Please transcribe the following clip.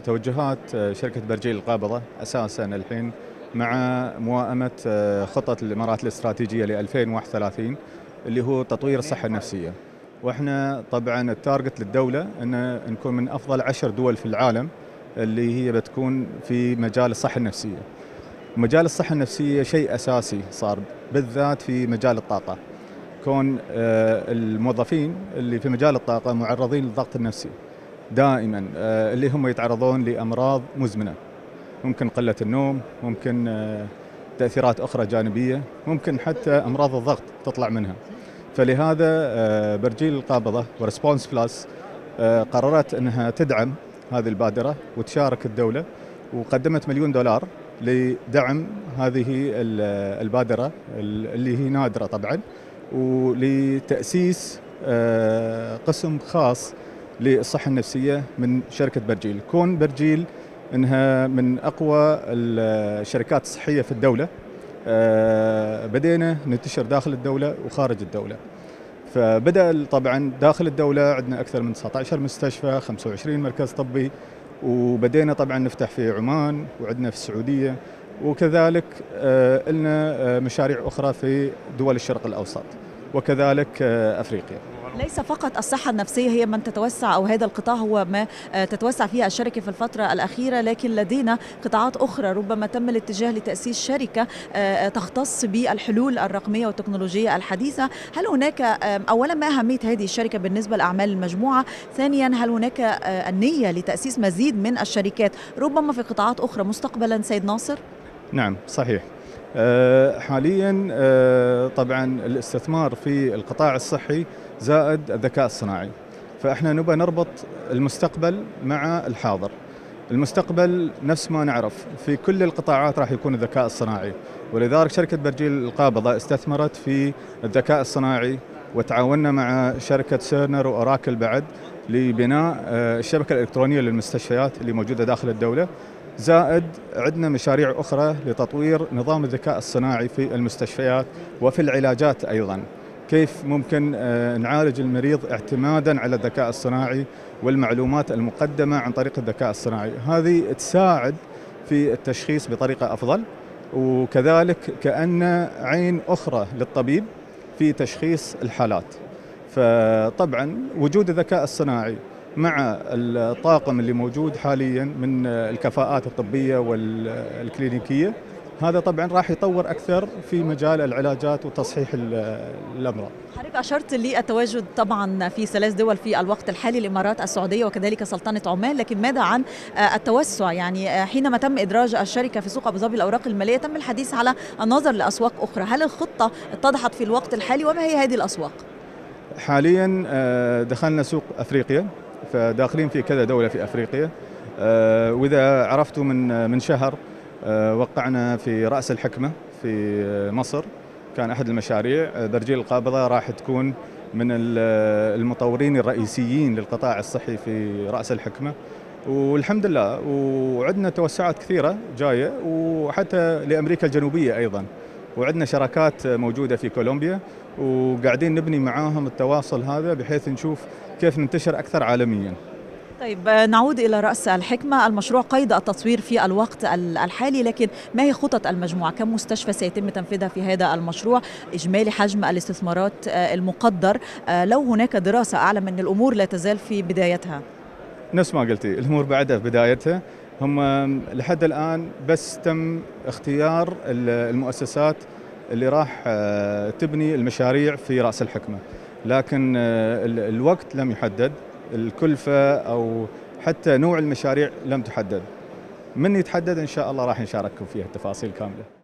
توجهات شركة برجيل القابضة أساساً الحين مع موائمة خطة الإمارات الاستراتيجية ل 2031 اللي هو تطوير الصحة النفسية. وإحنا طبعاً التارجت للدولة أن نكون من أفضل 10 دول في العالم اللي هي بتكون في مجال الصحة النفسية. مجال الصحة النفسية شيء أساسي صار بالذات في مجال الطاقة، كون الموظفين اللي في مجال الطاقة معرضين للضغط النفسي دائما، اللي هم يتعرضون لأمراض مزمنة، ممكن قلة النوم، ممكن تأثيرات أخرى جانبية، ممكن حتى أمراض الضغط تطلع منها. فلهذا برجيل القابضة ورسبونس بلس قررت أنها تدعم هذه البادرة وتشارك الدولة، وقدمت $1,000,000 لدعم هذه البادرة اللي هي نادرة طبعا، ولتأسيس قسم خاص للصحة النفسية من شركة برجيل. كون برجيل انها من اقوى الشركات الصحية في الدولة، بدينا ننتشر داخل الدولة وخارج الدولة. فبدأ طبعا داخل الدولة عندنا اكثر من 19 مستشفى، 25 مركز طبي، وبدينا طبعا نفتح في عمان وعندنا في السعودية، وكذلك لنا مشاريع أخرى في دول الشرق الأوسط وكذلك أفريقيا. ليس فقط الصحة النفسية هي من تتوسع أو هذا القطاع هو ما تتوسع فيها الشركة في الفترة الأخيرة، لكن لدينا قطاعات أخرى ربما تم الاتجاه لتأسيس شركة تختص بالحلول الرقمية والتكنولوجية الحديثة. هل هناك أولا ما أهمية هذه الشركة بالنسبة لأعمال المجموعة؟ ثانيا، هل هناك النية لتأسيس مزيد من الشركات ربما في قطاعات أخرى مستقبلا سيد ناصر؟ نعم صحيح. حاليا طبعا الاستثمار في القطاع الصحي زائد الذكاء الصناعي، فإحنا نبغى نربط المستقبل مع الحاضر. المستقبل نفس ما نعرف في كل القطاعات راح يكون الذكاء الصناعي، ولذلك شركة برجيل القابضة استثمرت في الذكاء الصناعي، وتعاوننا مع شركة سيرنر وأوراكل بعد لبناء الشبكة الإلكترونية للمستشفيات اللي موجودة داخل الدولة. زائد عندنا مشاريع أخرى لتطوير نظام الذكاء الصناعي في المستشفيات وفي العلاجات أيضاً. كيف ممكن نعالج المريض اعتماداً على الذكاء الصناعي والمعلومات المقدمة عن طريق الذكاء الصناعي، هذه تساعد في التشخيص بطريقة أفضل، وكذلك كأن عين أخرى للطبيب في تشخيص الحالات. فطبعاً وجود الذكاء الصناعي مع الطاقم اللي موجود حاليا من الكفاءات الطبية والكلينيكية، هذا طبعا راح يطور أكثر في مجال العلاجات وتصحيح الأمراض. حضرتك أشرت للتواجد طبعا في 3 دول في الوقت الحالي، الإمارات، السعودية وكذلك سلطنة عمان، لكن ماذا عن التوسع؟ يعني حينما تم إدراج الشركة في سوق أبو ظبي الأوراق المالية تم الحديث على النظر لأسواق أخرى، هل الخطة اتضحت في الوقت الحالي وما هي هذه الأسواق؟ حاليا دخلنا سوق أفريقيا، فداخلين في كذا دولة في أفريقيا. وإذا عرفتوا من شهر وقعنا في رأس الحكمة في مصر، كان أحد المشاريع. برجيل القابضة راح تكون من المطورين الرئيسيين للقطاع الصحي في رأس الحكمة، والحمد لله. وعندنا توسعات كثيرة جاية، وحتى لأمريكا الجنوبية أيضا، وعندنا شراكات موجودة في كولومبيا، وقاعدين نبني معاهم التواصل هذا بحيث نشوف كيف ننتشر أكثر عالميا. طيب نعود إلى رأس الحكمة، المشروع قيد التصوير في الوقت الحالي، لكن ما هي خطط المجموعة؟ كم مستشفى سيتم تنفيذها في هذا المشروع؟ إجمالي حجم الاستثمارات المقدر؟ لو هناك دراسة أعلم أن الأمور لا تزال في بدايتها. نفس ما قلتي، الأمور بعدها في بدايتها. هم لحد الآن بس تم اختيار المؤسسات اللي راح تبني المشاريع في رأس الحكمة، لكن الوقت لم يحدد، الكلفة أو حتى نوع المشاريع لم تحدد. من يتحدد إن شاء الله راح نشارككم فيها التفاصيل كاملة.